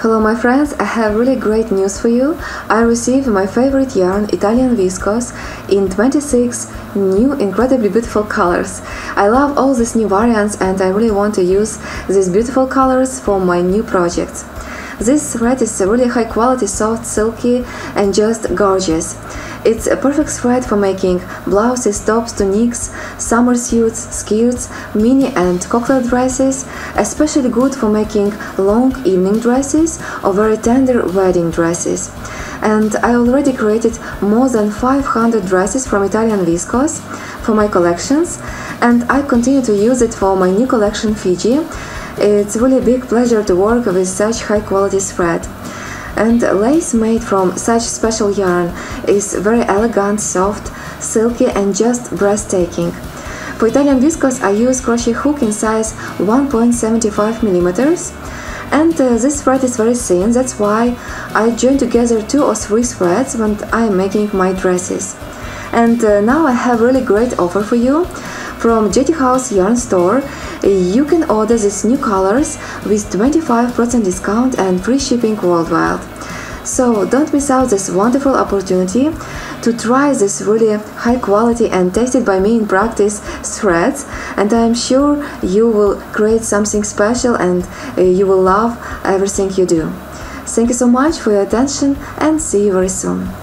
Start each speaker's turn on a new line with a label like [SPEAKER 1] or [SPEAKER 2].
[SPEAKER 1] Hello my friends, I have really great news for you. I received my favorite yarn, Italian Viscose, in 26 new incredibly beautiful colors. I love all these new variants and I really want to use these beautiful colors for my new projects. This thread is really high quality, soft, silky and just gorgeous. It's a perfect thread for making blouses, tops, tunics, summer suits, skirts, mini and cocktail dresses, especially good for making long evening dresses or very tender wedding dresses. And I already created more than 500 dresses from Italian Viscose for my collections, and I continue to use it for my new collection Fiji. It's really a big pleasure to work with such high quality thread. And lace made from such special yarn is very elegant, soft, silky and just breathtaking. For Italian Viscose I use crochet hook in size 1.75 mm, and this thread is very thin, that's why I join together 2 or 3 threads when I am making my dresses. And now I have really great offer for you. From Jetty House Yarn Store, you can order these new colors with 25% discount and free shipping worldwide. So don't miss out this wonderful opportunity to try this really high quality and tasted by me in practice threads, and I am sure you will create something special and you will love everything you do. Thank you so much for your attention and see you very soon.